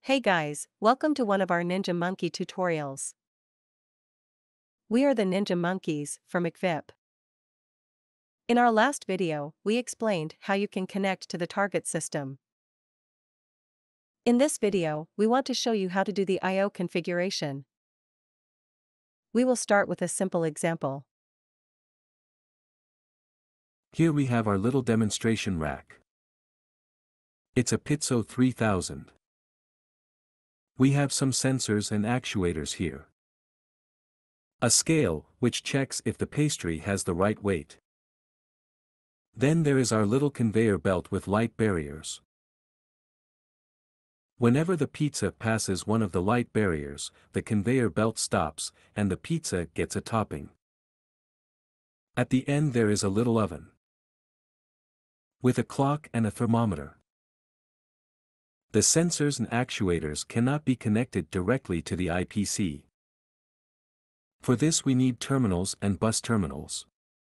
Hey guys, welcome to one of our Ninja Monkey tutorials. We are the Ninja Monkeys from ekvip. In our last video, we explained how you can connect to the target system. In this video, we want to show you how to do the I/O configuration. We will start with a simple example. Here we have our little demonstration rack. It's a Pizzo 3000. We have some sensors and actuators here. A scale, which checks if the pastry has the right weight. Then there is our little conveyor belt with light barriers. Whenever the pizza passes one of the light barriers, the conveyor belt stops, and the pizza gets a topping. At the end there is a little oven with a clock and a thermometer. The sensors and actuators cannot be connected directly to the IPC. For this we need terminals and bus terminals.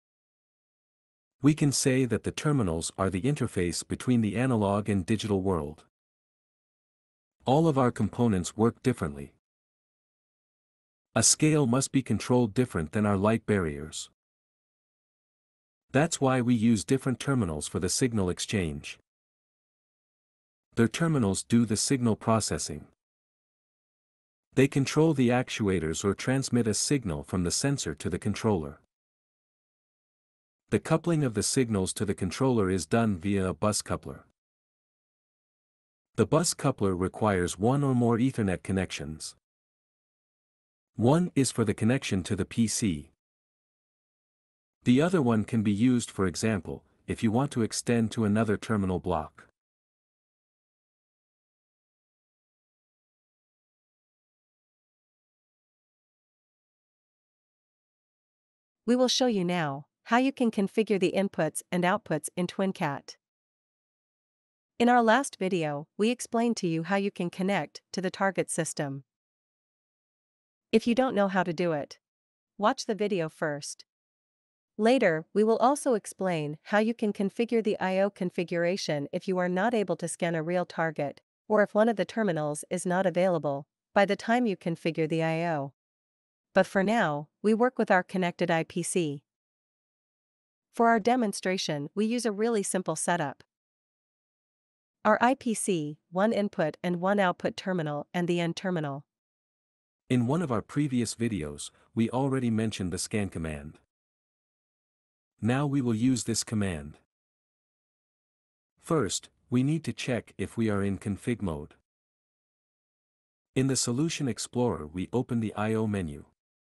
We can say that the terminals are the interface between the analog and digital world. All of our components work differently. A scale must be controlled different than our light barriers. That's why we use different terminals for the signal exchange. Their terminals do the signal processing. They control the actuators or transmit a signal from the sensor to the controller. The coupling of the signals to the controller is done via a bus coupler. The bus coupler requires one or more Ethernet connections. One is for the connection to the PC. The other one can be used, for example, if you want to extend to another terminal block. We will show you now how you can configure the inputs and outputs in TwinCAT. In our last video, we explained to you how you can connect to the target system. If you don't know how to do it, watch the video first. Later, we will also explain how you can configure the I/O configuration if you are not able to scan a real target, or if one of the terminals is not available by the time you configure the I/O. But for now, we work with our connected IPC. For our demonstration, we use a really simple setup. Our IPC, one input and one output terminal and the end terminal. In one of our previous videos, we already mentioned the scan command. Now we will use this command. First, we need to check if we are in config mode. In the Solution Explorer we open the I/O menu.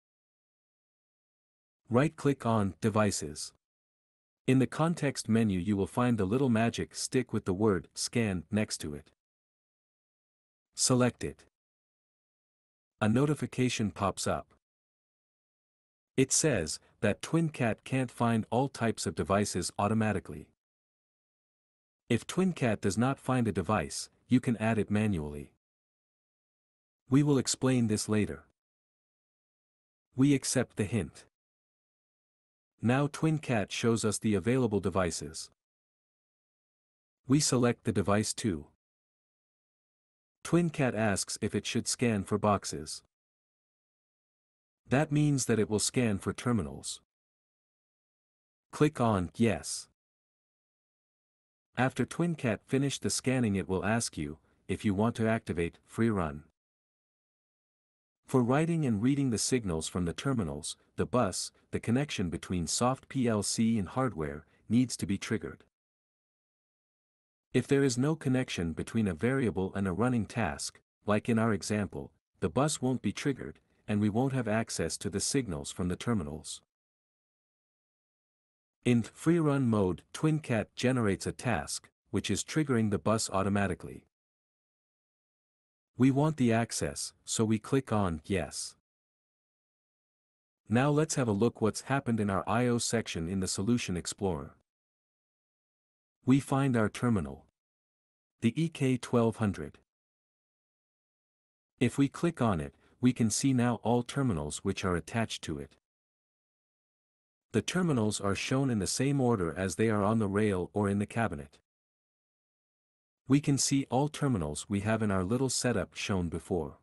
Right-click on Devices. In the context menu you will find the little magic stick with the word Scan next to it. Select it. A notification pops up. It says that TwinCAT can't find all types of devices automatically. If TwinCAT does not find a device, you can add it manually. We will explain this later. We accept the hint. Now TwinCAT shows us the available devices. We select the device 2. TwinCAT asks if it should scan for boxes. That means that it will scan for terminals. Click on Yes. After TwinCAT finished the scanning it will ask you if you want to activate free run. For writing and reading the signals from the terminals, the bus, the connection between soft PLC and hardware, needs to be triggered. If there is no connection between a variable and a running task, like in our example, the bus won't be triggered, and we won't have access to the signals from the terminals. In free run mode, TwinCAT generates a task, which is triggering the bus automatically. We want the access, so we click on Yes. Now let's have a look what's happened in our I/O section in the Solution Explorer. We find our terminal, the EK1200. If we click on it, we can see now all terminals which are attached to it. The terminals are shown in the same order as they are on the rail or in the cabinet. We can see all terminals we have in our little setup shown before.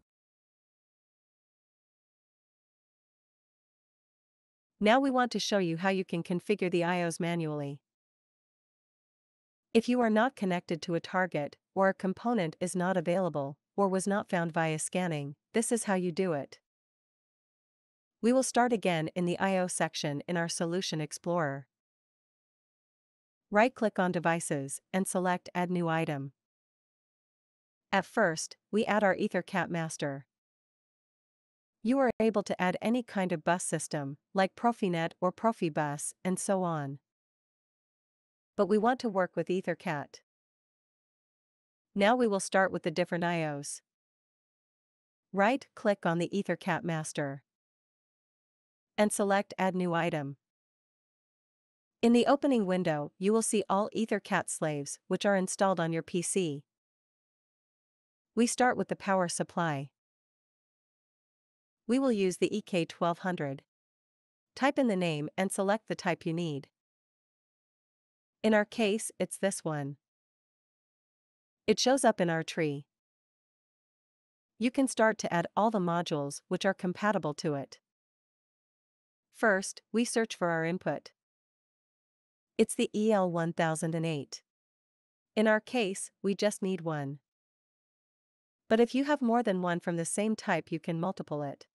Now we want to show you how you can configure the IOs manually. If you are not connected to a target, or a component is not available, or was not found via scanning, this is how you do it. We will start again in the I/O section in our Solution Explorer. Right-click on Devices and select Add New Item. At first, we add our EtherCAT master. You are able to add any kind of bus system, like Profinet or Profibus, and so on. But we want to work with EtherCAT. Now we will start with the different IOs. Right-click on the EtherCAT master and select Add New Item. In the opening window, you will see all EtherCAT slaves which are installed on your PC. We start with the power supply. We will use the EK1200. Type in the name and select the type you need. In our case, it's this one. It shows up in our tree. You can start to add all the modules which are compatible to it. First, we search for our input. It's the EL1008. In our case, we just need one. But if you have more than one from the same type, you can multiple it.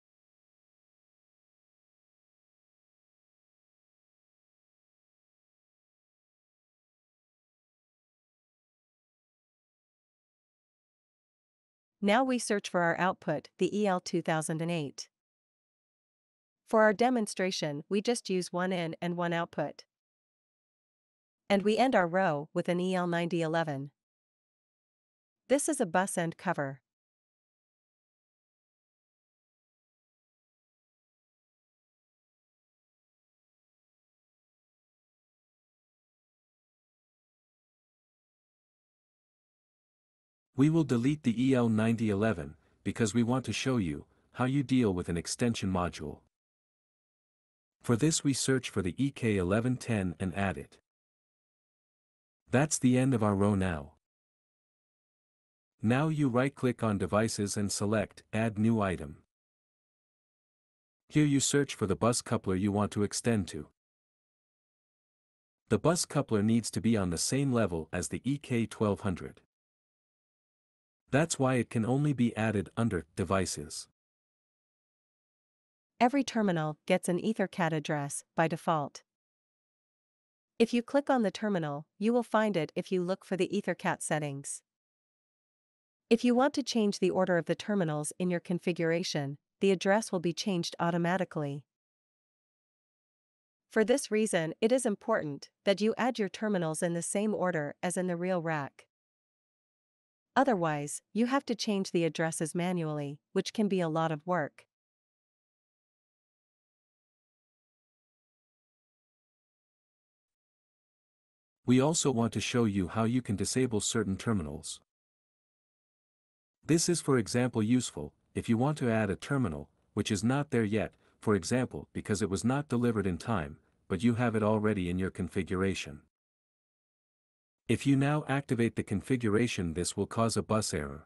Now we search for our output, the EL2008. For our demonstration, we just use one in and one output. And we end our row with an EL9011. This is a bus end cover. We will delete the EL9011, because we want to show you how you deal with an extension module. For this we search for the EK1110 and add it. That's the end of our row now. Now you right-click on Devices and select Add New Item. Here you search for the bus coupler you want to extend to. The bus coupler needs to be on the same level as the EK1200. That's why it can only be added under Devices. Every terminal gets an EtherCAT address by default. If you click on the terminal, you will find it if you look for the EtherCAT settings. If you want to change the order of the terminals in your configuration, the address will be changed automatically. For this reason, it is important that you add your terminals in the same order as in the real rack. Otherwise, you have to change the addresses manually, which can be a lot of work. We also want to show you how you can disable certain terminals. This is for example useful if you want to add a terminal which is not there yet, for example because it was not delivered in time, but you have it already in your configuration. If you now activate the configuration, this will cause a bus error.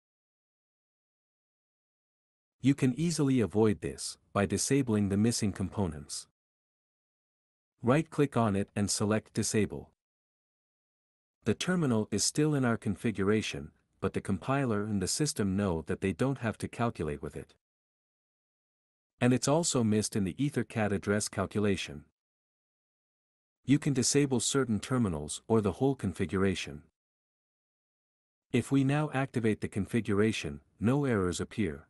You can easily avoid this by disabling the missing components. Right-click on it and select Disable. The terminal is still in our configuration, but the compiler and the system know that they don't have to calculate with it. And it's also missed in the EtherCAT address calculation. You can disable certain terminals or the whole configuration. If we now activate the configuration, no errors appear.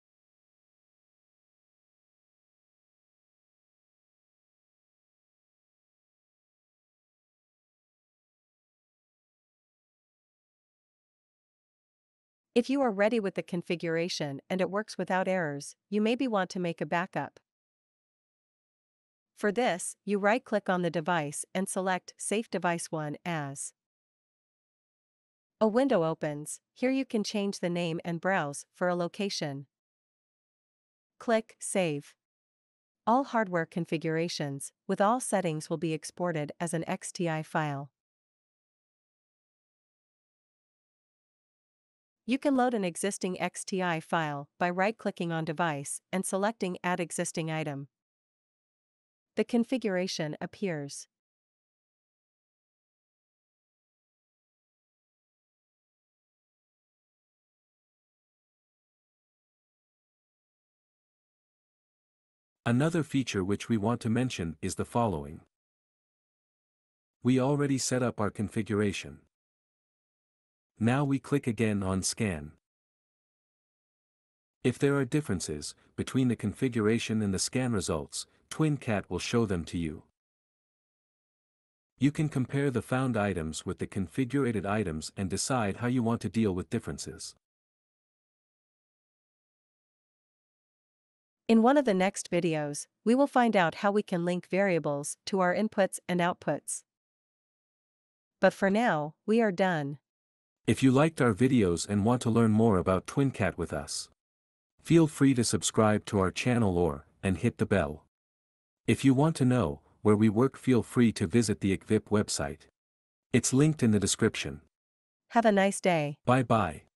If you are ready with the configuration and it works without errors, you maybe want to make a backup. For this, you right-click on the device and select Save Device 1 as. A window opens. Here you can change the name and browse for a location. Click Save. All hardware configurations, with all settings, will be exported as an XTI file. You can load an existing XTI file by right-clicking on Device and selecting Add Existing Item. The configuration appears. Another feature which we want to mention is the following. We already set up our configuration. Now we click again on Scan. If there are differences between the configuration and the scan results, TwinCAT will show them to you. You can compare the found items with the configured items and decide how you want to deal with differences. In one of the next videos, we will find out how we can link variables to our inputs and outputs. But for now, we are done. If you liked our videos and want to learn more about TwinCAT with us, feel free to subscribe to our channel and hit the bell. If you want to know where we work, feel free to visit the ekvip website. It's linked in the description. Have a nice day. Bye bye.